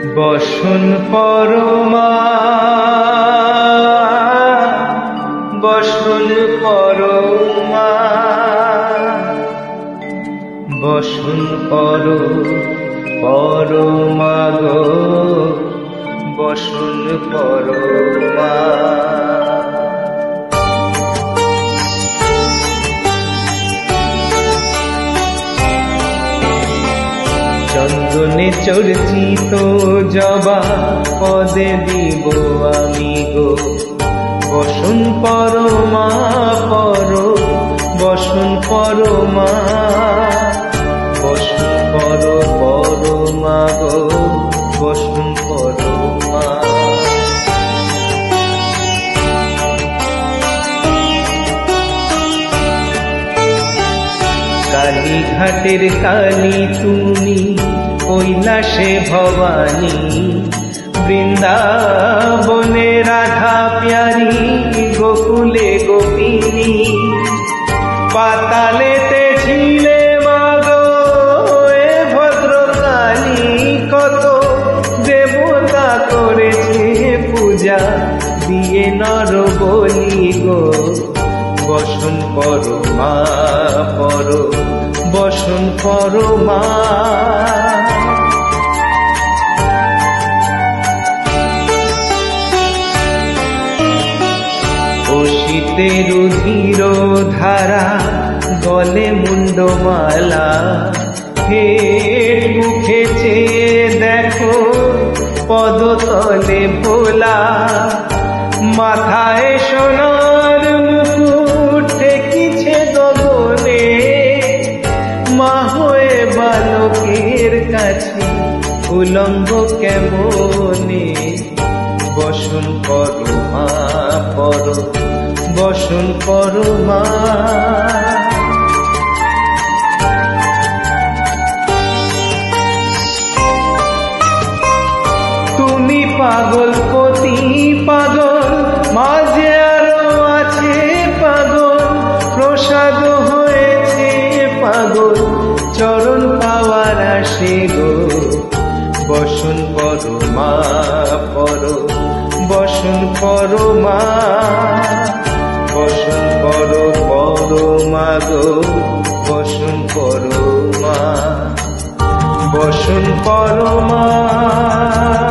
বসন পরমা, বসন পরমা, বসন পর পরমা গো, বসন পরমা। চন্দনে চর্চিত জবা পদে দিব আমি গো, বসন পরমা পর, বসন পরমা, বসন পর পরমা গো, বসন পরমা। কালীঘাটের কালী তুমি, কৈলাসে ভবানী, বৃন্দাবনে রাধা প্যারি, গোকুলে গোপিনী। পাতালেতে ছিলে মাগো এ ভদ্রকালী, কত দেবতা করেছে পূজা দিয়ে নর বলি গো, বসন পরমা পর, বসন পরমা। অসিতে রুধির ধারা, গলে মুন্ডমালা, হে মুখে চেয়ে দেখো পদতলে ভোলা। মাথায় সোনার মুকুট ঠেকিছে গগনে, মা হয়ে বালকের কাছে উলঙ্গ কেমনে, বসন পরমা পর, বসন পরমা। তুমি পাগল পতি পাগল, মাঝে আরো আছে পাগল, প্রসাদ হয়েছে পাগল, চরণ পাওয়ার আসে গো, বসন পরমা পর, বসন পরমা, বসন পর পরমা গো, বসন পরমা, বসন পরমা।